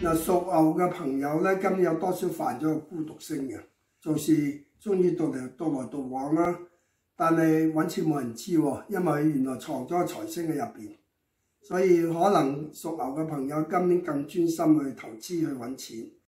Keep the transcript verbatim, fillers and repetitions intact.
嗱，屬牛嘅朋友咧，今年有多少犯咗個孤獨星嘅，做事中意獨嚟獨來獨往啦，但係揾錢冇人知喎，因為原來藏咗個財星喺入邊，所以可能屬牛嘅朋友今年更專心去投資去揾錢。